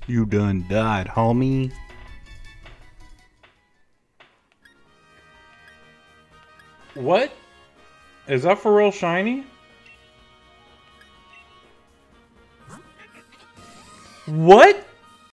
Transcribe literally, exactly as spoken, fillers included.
You done died, homie. What? Is that for real shiny? What?